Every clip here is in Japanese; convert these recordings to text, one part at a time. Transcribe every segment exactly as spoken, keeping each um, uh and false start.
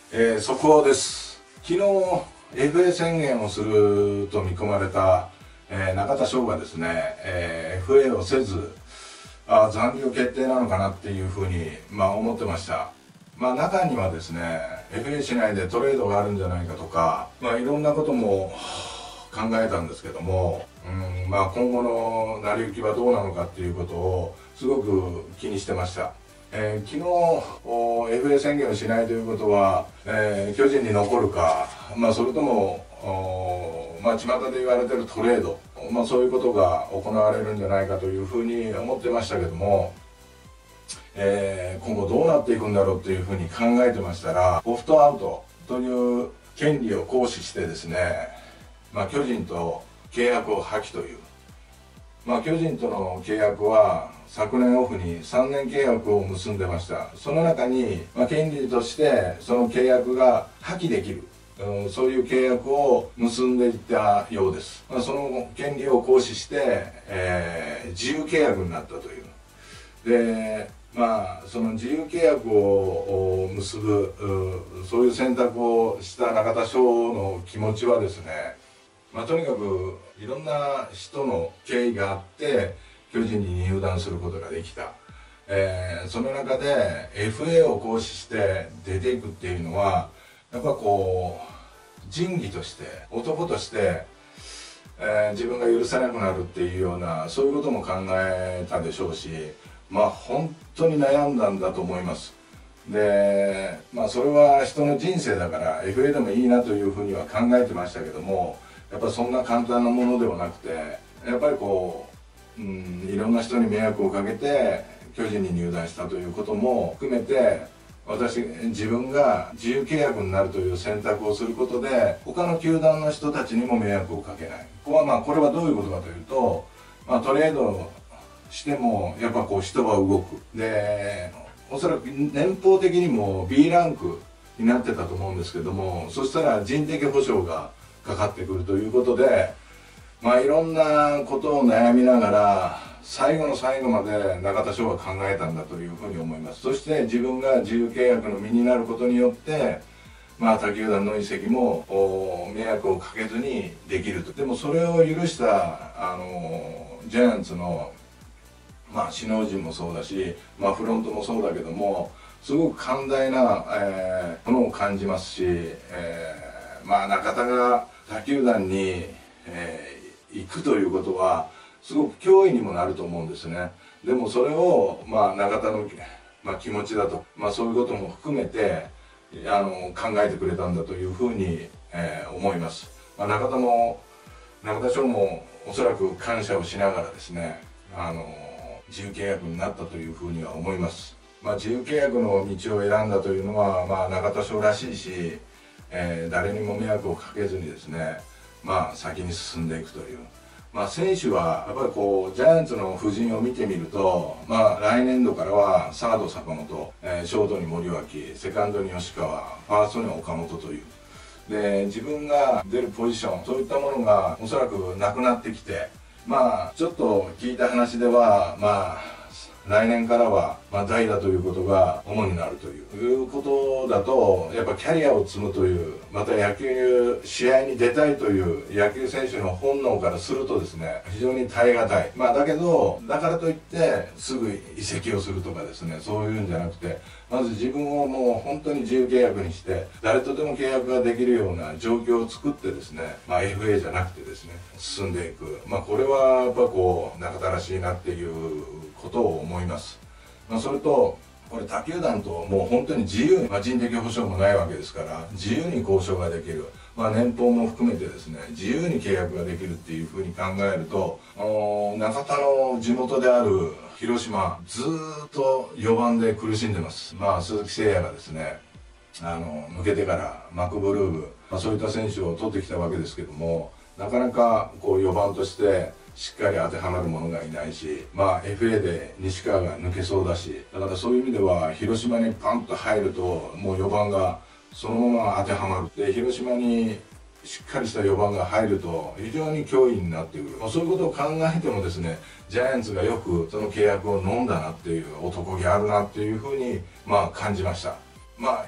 えー、速報です。昨日 エフエー 宣言をすると見込まれた、えー、中田翔がですね、えー、エフエー をせずあ残留決定なのかなっていうふうに、まあ、思ってました。まあ、中にはですね エフエー 市内でトレードがあるんじゃないかとか、まあ、いろんなことも考えたんですけども、うんまあ、今後の成り行きはどうなのかっていうことをすごく気にしてました。えー、昨日 エフエー 宣言をしないということは、えー、巨人に残るか、まあ、それともまあ、巷で言われてるトレード、まあ、そういうことが行われるんじゃないかというふうに思ってましたけども、えー、今後どうなっていくんだろうというふうに考えてましたら、オプトアウトという権利を行使してですね、まあ、巨人と契約を破棄という、まあ、巨人との契約は昨年オフにさんねん契約を結んでました。その中に、まあ、権利としてその契約が破棄できる、うん、そういう契約を結んでいったようです。まあ、その権利を行使して、えー、自由契約になったという。でまあ、その自由契約を結ぶそういう選択をした中田翔の気持ちはですね、まあ、とにかくいろんな人の経緯があって巨人に入団することができた、えー、その中で エフエー を行使して出ていくっていうのはやっぱこう仁義として男として、えー、自分が許さなくなるっていうようなそういうことも考えたでしょうし、まあ本当に悩んだんだと思います。でまあそれは人の人生だから エフエー でもいいなというふうには考えてましたけども、やっぱりそんな簡単なものではなくて、やっぱりこう、うん、いろんな人に迷惑をかけて巨人に入団したということも含めて、私自分が自由契約になるという選択をすることで他の球団の人たちにも迷惑をかけない。ここはまあこれはどういうことかというと、まあ、トレードしてもやっぱこう人は動く。でおそらく年俸的にも ビー ランクになってたと思うんですけども、そしたら人的保障がかかってくるということで、まあいろんなことを悩みながら最後の最後まで中田翔は考えたんだというふうに思います。そして自分が自由契約の身になることによってまあ他球団の移籍も迷惑をかけずにできると。でもそれを許したあのジャイアンツのまあ首脳陣もそうだし、まあ、フロントもそうだけどもすごく寛大な、えー、ものを感じますし、えー、まあ中田が他球団に、えー、行くということはすごく脅威にもなると思うんですね。でもそれを、まあ、中田の、まあ、気持ちだと、まあ、そういうことも含めてあの考えてくれたんだというふうに、えー、思います。まあ、中田も中田翔もおそらく感謝をしながらですね、あの自由契約になったというふうには思います。まあ、自由契約の道を選んだというのは、まあ、中田翔らしいし、えー、誰にも迷惑をかけずにですね、まあ、先に進んでいくという。まあ、選手はやっぱりこうジャイアンツの布陣を見てみると、まあ、来年度からはサード坂本、えー、ショートに森脇、セカンドに吉川、ファーストに岡本という。で自分が出るポジション、そういったものがおそらくなくなってきて、まあちょっと聞いた話では、まあ来年からは、まあ、代打ということが主になるということだと、やっぱキャリアを積むという、また野球試合に出たいという野球選手の本能からするとですね、非常に耐え難い。まあだけどだからといってすぐ移籍をするとかですね、そういうんじゃなくて、まず自分をもう本当に自由契約にして誰とでも契約ができるような状況を作ってですね、まあ エフエー じゃなくてですね進んでいく。まあこれはやっぱこう中田らしいなっていうことを思います。まあ、それとこれ他球団ともう本当に自由に、まあ、人的保障もないわけですから自由に交渉ができる、まあ、年俸も含めてですね自由に契約ができるっていうふうに考えると、中田の地元である広島ずーっとよばんで苦しんでます。まあ、鈴木誠也がですねあの抜けてからマクブルーム、まあ、そういった選手を取ってきたわけですけども、なかなかこうよばんとしてしっかり当てはまる者がいないし、まあ エフエー で西川が抜けそうだし、だからそういう意味では広島にパンと入るともうよばんがそのまま当てはまる。で広島にしっかりしたよばんが入ると非常に脅威になってくる。まあ、そういうことを考えてもですね、ジャイアンツがよくその契約を飲んだなっていう、男気あるなっていうふうにまあ感じました。まあ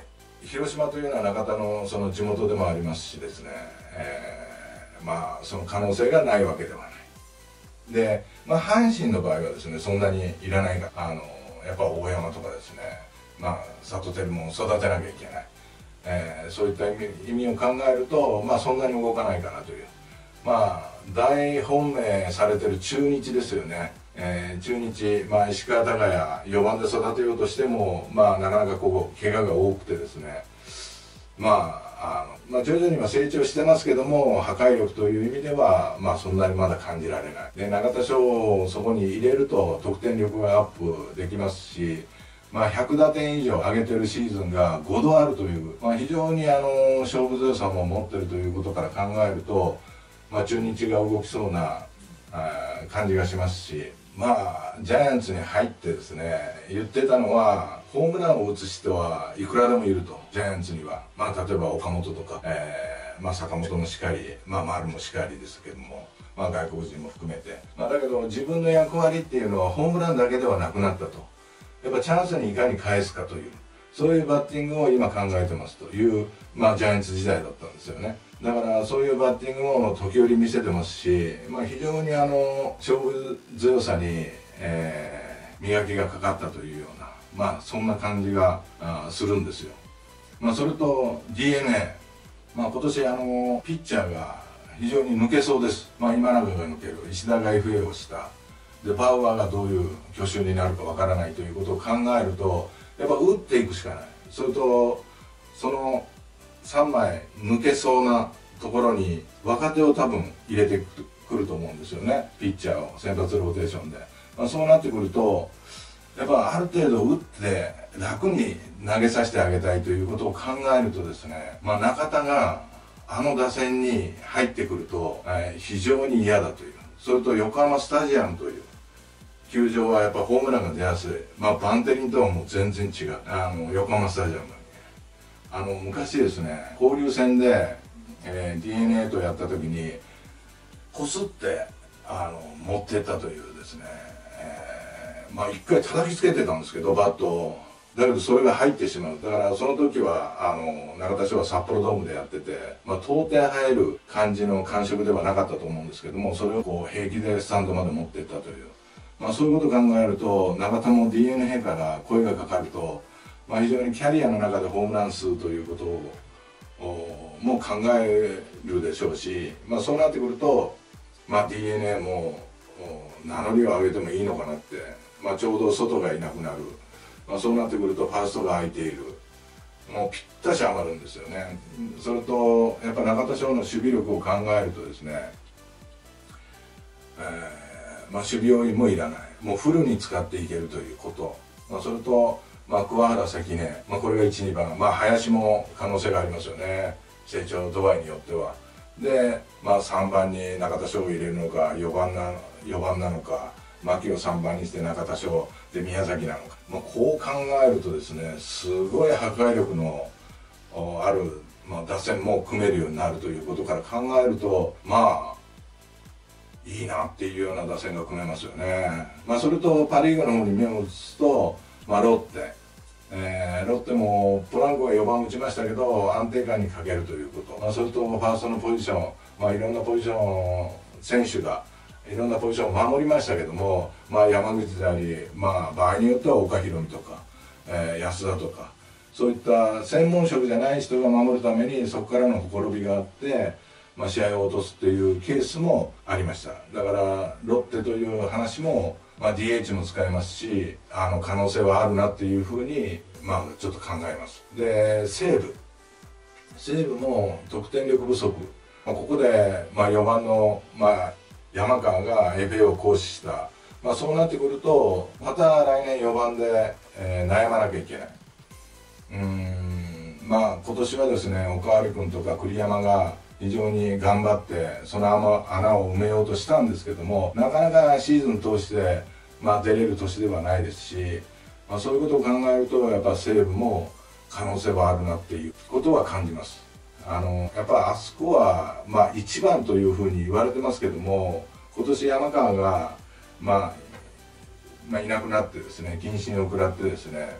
広島というのは中田のその地元でもありますしですね、えー、まあその可能性がないわけではない。で、まあ、阪神の場合はですね、そんなにいらないが、あのやっぱ大山とかですね、まあ佐藤輝も育てなきゃいけない、えー、そういった意味、意味を考えると、まあそんなに動かないかなという、まあ大本命されてる中日ですよね。えー、中日、まあ、石川昂弥よばんで育てようとしても、まあ、なかなかこう怪我が多くてですね、まあ、あのまあ徐々には成長してますけども、破壊力という意味では、まあ、そんなにまだ感じられない。で、中田翔をそこに入れると得点力がアップできますし、まあ、ひゃくだてん以上上げてるシーズンがごどあるという、まあ、非常にあの勝負強さも持ってるということから考えると、まあ、中日が動きそうなあ感じがしますし、まあジャイアンツに入ってですね、言ってたのはホームランを打つ人はいくらでもいると、ジャイアンツには。まあ例えば岡本とか、えーまあ、坂本もしかり、まあ、丸もしかりですけども、まあ、外国人も含めて、まあ、だけど自分の役割っていうのはホームランだけではなくなったと。やっぱチャンスにいかに返すかという、そういうバッティングを今考えてますという、まあ、ジャイアンツ時代だったんですよね。だからそういうバッティングも時折見せてますし、まあ、非常にあの勝負強さに、えー、磨きがかかったというような、まあ、そんな感じがあするんですよ。まあ、それと ディーエヌエー、まあ、今年あのピッチャーが非常に抜けそうです。まあ、今永が抜ける、石田が エフエー をした、でバウアーがどういう去就になるかわからないということを考えると、やっぱ打っていくしかない。それとそのさんまい抜けそうなところに若手を多分入れてくると思うんですよね、ピッチャーを先発ローテーションで。まあ、そうなってくるとやっぱある程度打って楽に投げさせてあげたいということを考えるとですね、まあ、中田があの打線に入ってくると、えー、非常に嫌だという。それと横浜スタジアムという球場はやっぱホームランが出やすい。まあ、バンテリンとはもう全然違う、あの横浜スタジアム。あの昔ですね、交流戦で、えー、ディーエヌエー とやった時にこすってあの持ってったというですね、えー、まあ一回叩きつけてたんですけど、バットを。だけどそれが入ってしまう。だからその時はあの中田翔は札幌ドームでやってて、まあ、到底入る感じの感触ではなかったと思うんですけども、それをこう平気でスタンドまで持っていったという、まあ、そういうことを考えると中田も ディーエヌエー から声がかかると、まあ、非常にキャリアの中でホームラン数ということをも考えるでしょうし、まあ、そうなってくると、まあ、ディーエヌエー も名乗りを上げてもいいのかなって、まあ、ちょうど外がいなくなる、まあ、そうなってくるとファーストが空いている、もうぴったし余るんですよね。それとやっぱ中田翔の守備力を考えるとですね、えーまあ、守備要員もいらない、もうフルに使っていけるということ、まあ、それとまあ、桑原、関根、まあ、これがいち、にばん、まあ、林も可能性がありますよね、成長度合いによっては。で、まあ、さんばんに中田翔を入れるのか、よばんなよばんなのか、牧をさんばんにして中田翔で宮崎なのか、まあ、こう考えるとですね、すごい破壊力のある、まあ、打線も組めるようになるということから考えると、まあいいなっていうような打線が組めますよね。まあ、それとパ・リーグの方に目を移すと、まあ、ロッテ、えー、ロッテもポランコがよばん打ちましたけど安定感に欠けるということ、まあ、それとファーストのポジション、まあ、いろんなポジション選手がいろんなポジションを守りましたけども、まあ、山口であり、まあ、場合によっては岡大海とか、えー、安田とか、そういった専門職じゃない人が守るためにそこからのほころびがあって、まあ、試合を落とすっていうケースもありました。だからロッテという話も、まあ、ディーエイチ も使えますし、あの可能性はあるなっていうふうに、まあ、ちょっと考えます。で西武西武も得点力不足、まあ、ここで、まあ、よばんの、まあ、山川が エフエー を行使した、まあ、そうなってくるとまた来年よばんで、えー、悩まなきゃいけない。うーんまあ今年はですね、おかわり君とか栗山が非常に頑張ってその穴を埋めようとしたんですけども、なかなかシーズン通して、まあ、出れる年ではないですし、まあ、そういうことを考えるとやっぱ西武も可能性はあるなっていうことは感じます。あのやっぱあそこは、まあ、いちばんというふうに言われてますけども、今年山川が、まあ、まあいなくなってですね、謹慎を食らってですね、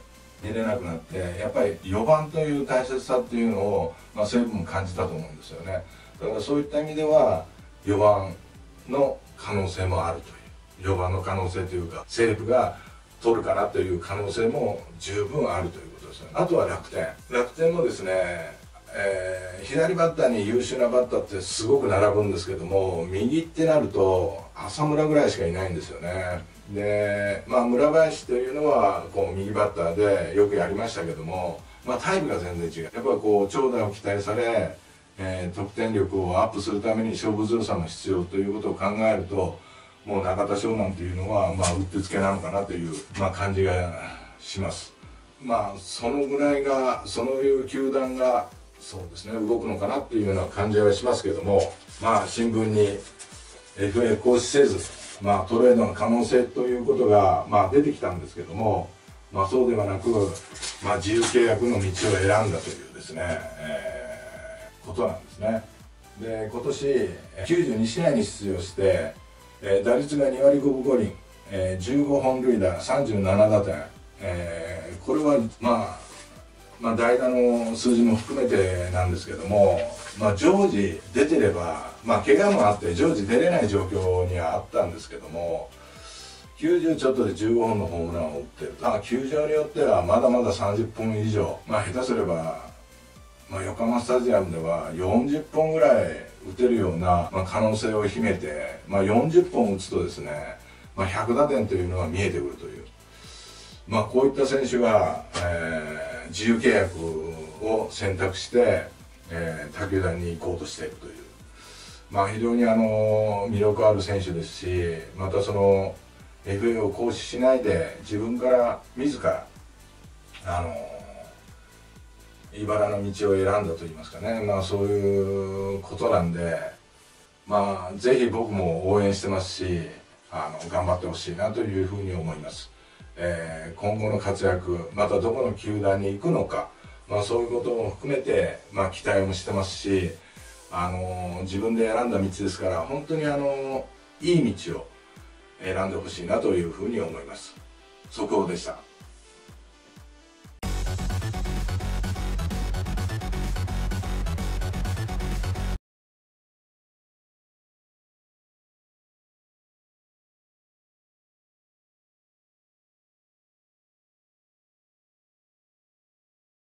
出れなくなって、やっぱりよばんという大切さっていうのを、まあ、西武も感じたと思うんですよね。だからそういった意味ではよばんの可能性もあるという、よばんの可能性というか、西武が取るかなという可能性も十分あるということですよね。あとは楽天楽天もですね、えー、左バッターに優秀なバッターってすごく並ぶんですけども、右ってなると浅村ぐらいしかいないんですよね。で、まあ、村林というのはこう右バッターでよくやりましたけども、まあ、タイプが全然違う。やっぱりこう長打を期待され、えー、得点力をアップするために勝負強さも必要ということを考えると、もう中田翔なんていうのは、まあ、うってつけなのかなという、まあ、感じがします。まあそのぐらいが、そういう球団がそうですね動くのかなっていうような感じはしますけども、まあ新聞に エフエー 行使せず、まあ、トレードの可能性ということが、まあ、出てきたんですけども、まあ、そうではなく、まあ、自由契約の道を選んだというですね、えー、ことなんですね。で今年きゅうじゅうに試合に出場して、えー、打率がにわりごぶごりん、えー、じゅうごほんるいだ、さんじゅうななだてん、えー、これはまあまあ代打の数字も含めてなんですけども、まあ、常時出てれば、まあ、怪我もあって常時出れない状況にはあったんですけども、きゅうじゅうちょっとでじゅうごほんのホームランを打ってる、まあ、球場によってはまだまださんじゅっぽん以上、まあ、下手すれば、まあ、横浜スタジアムではよんじゅっぽんぐらい打てるような、まあ、可能性を秘めて、まあ、よんじゅっぽん打つとですね、まあ、ひゃくだてんというのが見えてくるという、まあ、こういった選手が、えー自由契約を選択して、えー、他球団に行こうとしているという、まあ、非常にあの魅力ある選手ですし、またその エフエー を行使しないで自分から自らあの茨の道を選んだといいますかね、まあ、そういうことなんで、まあ、ぜひ僕も応援してますし、あの頑張ってほしいなというふうに思います。えー、今後の活躍、またどこの球団に行くのか、まあ、そういうことも含めて、まあ、期待もしてますし、あのー、自分で選んだ道ですから、本当に、あのー、いい道を選んでほしいなというふうに思います。速報でした。